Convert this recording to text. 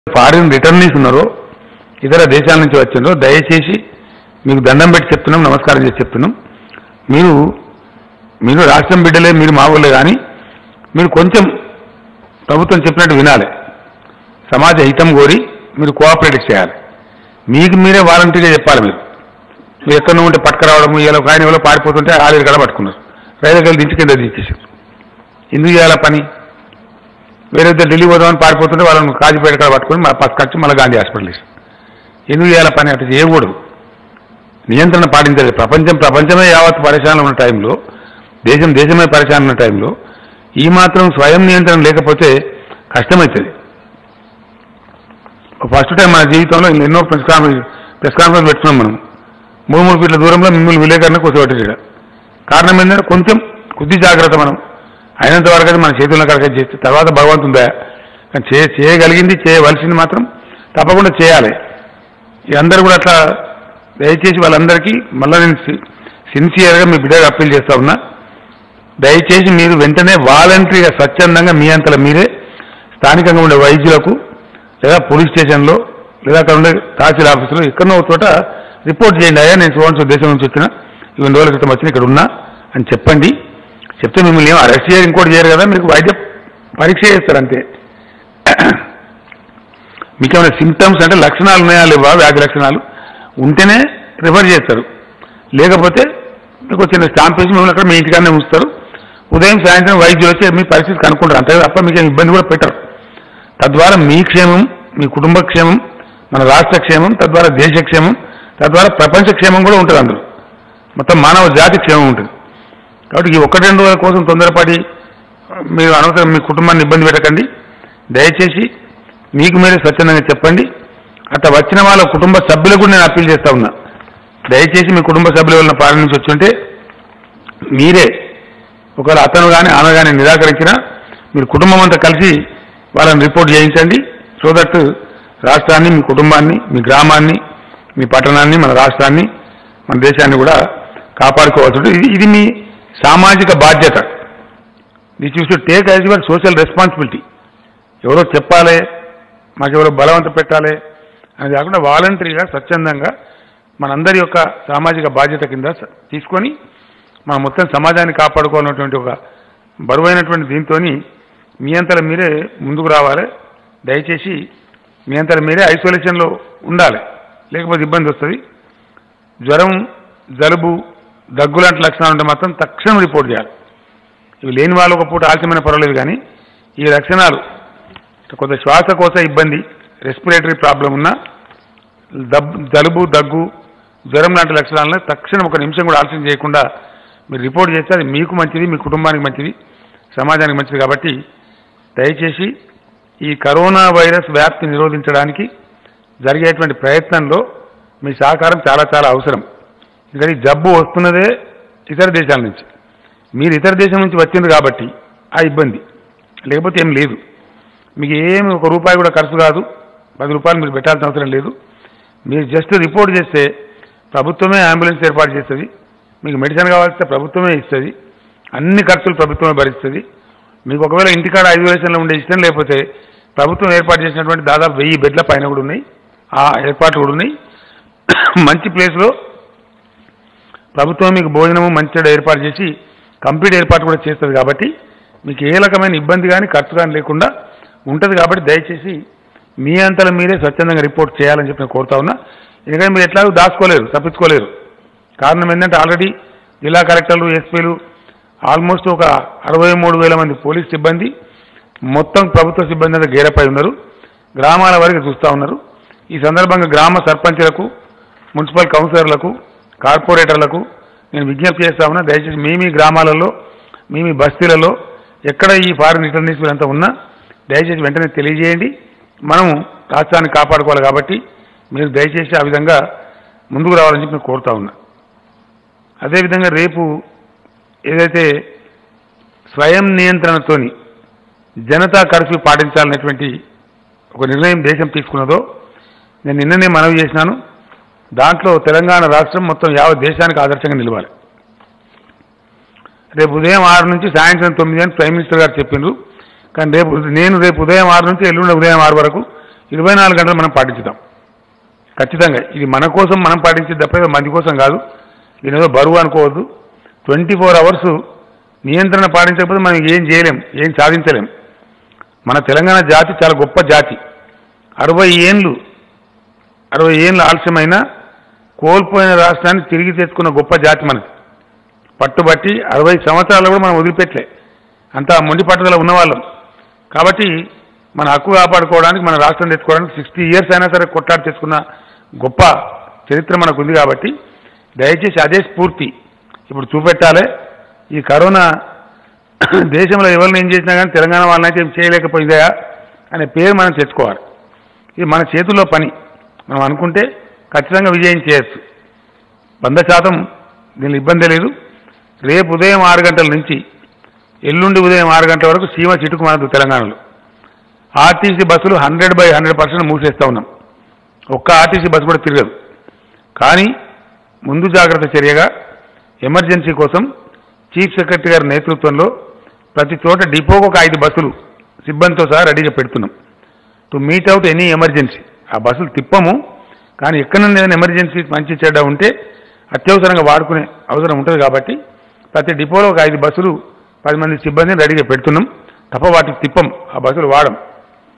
Foreign returnees ఉన్నారో ఇతర దేశాల నుంచి వచ్చిందో దయచేసి మీకు దండం పెట్టి చెప్తున్నాం, నమస్కారం చేసి చెప్తున్నాం. మీరు రాష్ట్రం బిడ్డలే, మీరు మా ఊళ్ళే, కానీ మీరు కొంచెం ప్రభుత్వం చెప్పినట్టు వినాలి. సమాజ హితం కోరి మీరు కోఆపరేట్ చేయాలి. మీకు మీరే వాలంటీర్గా చెప్పాలి. మీరు ఎక్కడో ఉంటే పట్టుకురావడం, ఇలా ఆయన ఎవరో పారిపోతుంటే ఆరేరు కడ పట్టుకున్నారు, రైలు కలిసి దించి కింద దించేసారు. ఎందుకు చేయాల పని? వేరే ఢిల్లీ పోదామని పారిపోతుంటే వాళ్ళని కాజీపేట కడ పట్టుకుని పట్టుకొచ్చి మళ్ళీ గాంధీ హాస్పిటల్ వేసారు. ఎందుకు చేయాల పని? అట్లా చేయకూడదు. నియంత్రణ పాటించాలి. ప్రపంచమే యావత్ పరిశాలన ఉన్న టైంలో, దేశమే పరిశాలన ఉన్న టైంలో ఈ మాత్రం స్వయం నియంత్రణ లేకపోతే కష్టమవుతుంది. ఫస్ట్ టైం మన జీవితంలో ఎన్నో ప్రెస్ కాన్ఫరెన్స్ పెట్టుకున్నాం. మనం 3 ఫీట్ల దూరంలో మిమ్మల్ని విలేకరణ కూర్చోబెట్టాడు. కారణం ఏంటంటే కొంచెం కొద్ది జాగ్రత్త. మనం అయినంత వరకు అయితే మన చేతుల్లో కరెక్ట్ చేస్తే తర్వాత భగవంతుందా, కానీ చేయగలిగింది, చేయవలసింది మాత్రం తప్పకుండా చేయాలి. అందరూ కూడా అట్లా దయచేసి వాళ్ళందరికీ మళ్ళీ నేను సిన్సియర్గా మీ బిడ్డగా అప్పీల్ చేస్తా ఉన్నా. దయచేసి మీరు వెంటనే వాలంటరీగా స్వచ్ఛందంగా మీ అంతలో మీరే స్థానికంగా ఉండే వైద్యులకు లేదా పోలీస్ స్టేషన్లో లేదా అక్కడ ఉండే తహసీల్ ఆఫీసులో ఎక్కడో ఒక చోట రిపోర్ట్ చేయండి. అయ్యా నేను సువర్ణ దేశం నుంచి వచ్చిన, 20 రోజుల క్రితం వచ్చిన, ఇక్కడ ఉన్నా అని చెప్పండి. చెప్తే మిమ్మల్ని ఏమో అరెస్ట్ చేయరు, ఇంకోటి చేయరు కదా, మీకు వైద్య పరీక్ష చేస్తారు అంతే. మీకు ఏమైనా సిమ్టమ్స్ అంటే లక్షణాలు ఉన్నాయా లేవా, వ్యాధి లక్షణాలు ఉంటేనే రిఫర్ చేస్తారు. లేకపోతే మీకు చిన్న స్టాంప్ వేసి మిమ్మల్ని అక్కడ మీ ఇంటికానే ఉంచుతారు. ఉదయం సాయంత్రం వైద్యులు వచ్చి మీ పరిస్థితి కనుక్కుంటారు. అంతే తప్ప మీకు ఇబ్బంది కూడా పెట్టరు. తద్వారా మీ క్షేమం, మీ కుటుంబ క్షేమం, మన రాష్ట్ర క్షేమం, తద్వారా దేశ క్షేమం, తద్వారా ప్రపంచ క్షేమం కూడా ఉంటుంది. అందులో మొత్తం మానవ జాతి క్షేమం ఉంటుంది. కాబట్టి ఈ 1-2 రోజుల కోసం తొందరపడి మీరు అనవసరం మీ కుటుంబాన్ని ఇబ్బంది పెట్టకండి. దయచేసి మీకు మీరే స్వచ్ఛందంగా చెప్పండి. అట్లా వచ్చిన వాళ్ళ కుటుంబ సభ్యులకు కూడా నేను అప్పీల్ చేస్తా ఉన్నా. దయచేసి మీ కుటుంబ సభ్యుల వల్ల పాలన నుంచి వచ్చి ఉంటే మీరే, ఒకవేళ అతను కానీ ఆమె కానీ నిరాకరించినా మీరు కుటుంబం అంతా కలిసి వాళ్ళని రిపోర్ట్ చేయించండి. సో దట్ రాష్ట్రాన్ని, మీ కుటుంబాన్ని, మీ గ్రామాన్ని, మీ పట్టణాన్ని, మన రాష్ట్రాన్ని, మన దేశాన్ని కూడా కాపాడుకోవాల్సి ఉంటుంది. ఇది మీ సామాజిక బాధ్యత. This you should take as your social responsibility. ఎవరో చెప్పాలి, మాకెవరో బలవంత పెట్టాలి అని కాకుండా వాలంటరీగా స్వచ్ఛందంగా మనందరి యొక్క సామాజిక బాధ్యత కింద తీసుకొని మన మొత్తం సమాజాన్ని కాపాడుకోవాలన్నటువంటి ఒక బరువైనటువంటి దీంతో మీ అంతలో మీరే ముందుకు రావాలి. దయచేసి మీ అంతలో మీరే ఐసోలేషన్లో ఉండాలి, లేకపోతే ఇబ్బంది వస్తుంది. జ్వరం, జలుబు, దగ్గు లాంటి లక్షణాలు ఉంటే మాత్రం తక్షణం రిపోర్ట్ చేయాలి. ఇవి లేని వాళ్ళు ఒక పూట ఆలస్యమైన పర్వాలేదు, కానీ ఈ లక్షణాలు కొంత శ్వాసకోశ ఇబ్బంది, రెస్పిరేటరీ ప్రాబ్లం ఉన్న జలుబు, దగ్గు, జ్వరం లాంటి లక్షణాలను తక్షణం 1 నిమిషం కూడా ఆలస్యం చేయకుండా మీరు రిపోర్ట్ చేస్తే అది మీకు మంచిది, మీ కుటుంబానికి మంచిది, సమాజానికి మంచిది. కాబట్టి దయచేసి ఈ కరోనా వైరస్ వ్యాప్తి నిరోధించడానికి జరిగేటువంటి ప్రయత్నంలో మీ సహకారం చాలా చాలా అవసరం. ఎందుకంటే జబ్బు వస్తున్నదే ఇతర దేశాల నుంచి, మీరు ఇతర దేశం నుంచి వచ్చింది కాబట్టి ఆ ఇబ్బంది, లేకపోతే ఏం లేదు. మీకు ఏమి ₹1 కూడా ఖర్చు కాదు, ₹10 మీరు పెట్టాల్సిన అవసరం లేదు. మీరు జస్ట్ రిపోర్ట్ చేస్తే ప్రభుత్వమే అంబులెన్స్ ఏర్పాటు చేస్తుంది. మీకు మెడిసిన్ కావాల్సిన ప్రభుత్వమే ఇస్తుంది. అన్ని ఖర్చులు ప్రభుత్వమే భరిస్తుంది. మీకు ఒకవేళ ఇంటికాడ ఐసోలేషన్లో ఉండే ఇష్టం లేకపోతే ప్రభుత్వం ఏర్పాటు చేసినటువంటి దాదాపు 1000 బెడ్ల పైన కూడా ఉన్నాయి, ఆ ఏర్పాట్లు కూడా ఉన్నాయి. మంచి ప్లేస్లో ప్రభుత్వం మీకు భోజనము మంచిగా ఏర్పాటు చేసి కంప్లీట్ ఏర్పాటు కూడా చేస్తుంది. కాబట్టి మీకు ఏ రకమైన ఇబ్బంది కానీ ఖర్చు కానీ లేకుండా ఉంటుంది. కాబట్టి దయచేసి మీ అంతలో మీరే స్వచ్ఛందంగా రిపోర్ట్ చేయాలని చెప్పి నేను కోరుతా ఉన్నా. ఎందుకంటే మీరు ఎట్లాగో దాచుకోలేరు, తప్పించుకోలేరు. కారణం ఏంటంటే ఆల్రెడీ జిల్లా కలెక్టర్లు, ఎస్పీలు, ఆల్మోస్ట్ ఒక 63,000 మంది పోలీస్ సిబ్బంది, మొత్తం ప్రభుత్వ సిబ్బంది అంతా గేరపై ఉన్నారు. గ్రామాల వరకు చూస్తూ ఉన్నారు. ఈ సందర్భంగా గ్రామ సర్పంచులకు, మున్సిపల్ కౌన్సిలర్లకు, కార్పొరేటర్లకు నేను విజ్ఞప్తి చేస్తా ఉన్నా. దయచేసి మీ గ్రామాలలో, మీ బస్తీలలో ఎక్కడ ఈ ఫారిన్ రిటర్నీస్ వీళ్ళంతా ఉన్నా దయచేసి వెంటనే తెలియజేయండి. మనం రాష్ట్రాన్ని కాపాడుకోవాలి. కాబట్టి మీరు దయచేసి ఆ విధంగా ముందుకు రావాలని చెప్పి నేను కోరుతా ఉన్నా. అదేవిధంగా రేపు ఏదైతే స్వయం నియంత్రణతోని జనతా కర్ఫ్యూ పాటించాలనేటువంటి ఒక నిర్ణయం దేశం తీసుకున్నదో నేను నిన్ననే మనవి చేసినాను. దాంట్లో తెలంగాణ రాష్ట్రం మొత్తం యావత్ దేశానికి ఆదర్శంగా నిలవాలి. రేపు ఉదయం 6 నుంచి సాయంత్రం 9 అని ప్రైమ్ మినిస్టర్ గారు చెప్పిండ్రు. కానీ రేపు ఉదయం 6 నుంచి ఎల్లుండి ఉదయం 6 వరకు 24 గంటలు మనం పాటించుదాం ఖచ్చితంగా. ఇది మన కోసం మనం పాటించేది తప్ప మంది కోసం కాదు. దీని ఏదో బరువు అనుకోవద్దు. 24 అవర్స్ నియంత్రణ పాటించకపోతే మనం ఏం చేయలేం, ఏం సాధించలేం. మన తెలంగాణ జాతి చాలా గొప్ప జాతి. 60 ఏళ్ళు ఆలస్యమైన కోల్పోయిన రాష్ట్రాన్ని తిరిగి తెచ్చుకున్న గొప్ప జాతి మనది. పట్టుబట్టి 60 సంవత్సరాలు కూడా మనం వదిలిపెట్టలే, అంతా మొండి పట్టుదల ఉన్నవాళ్ళం. కాబట్టి మన హక్కు కాపాడుకోవడానికి, మన రాష్ట్రం తెచ్చుకోవడానికి 60 ఇయర్స్ అయినా సరే కొట్లాడి తెచ్చుకున్న గొప్ప చరిత్ర మనకు ఉంది. కాబట్టి దయచేసి అదే స్ఫూర్తి ఇప్పుడు చూపెట్టాలి. ఈ కరోనా దేశంలో ఎవరిని ఏం చేసినా కానీ తెలంగాణ వాళ్ళనైతే ఏం చేయలేకపోయిందా అనే పేరు మనం తెచ్చుకోవాలి. ఇది మన చేతుల్లో పని. మనం అనుకుంటే ఖచ్చితంగా విజయం చేయొచ్చు. 100% దీనిలో ఇబ్బంది లేదు. రేపు ఉదయం 6 గంటల నుంచి ఎల్లుండి ఉదయం 6 గంటల వరకు సీమ చిటుకు మనదు తెలంగాణలో. ఆర్టీసీ బస్సులు 100% మూసేస్తూ ఉన్నాం. ఒక్క ఆర్టీసీ బస్సు కూడా తిరగదు. కానీ ముందు జాగ్రత్త చర్యగా ఎమర్జెన్సీ కోసం చీఫ్ సెక్రటరీ గారి నేతృత్వంలో ప్రతి చోట డిపోకు ఒక 5 బస్సులు సిబ్బందితో సహా రెడీగా పెడుతున్నాం. To meet out any emergency. ఆ బస్సులు తిప్పము, కానీ ఎక్కడన్నా ఏదైనా ఎమర్జెన్సీ మంచి చెడ్డ ఉంటే అత్యవసరంగా వాడుకునే అవసరం ఉంటుంది. కాబట్టి ప్రతి డిపోలో ఒక 5 బస్సులు 10 మంది సిబ్బందిని రెడీగా పెడుతున్నాం తప్ప వాటికి తిప్పం, ఆ బస్సులు వాడం.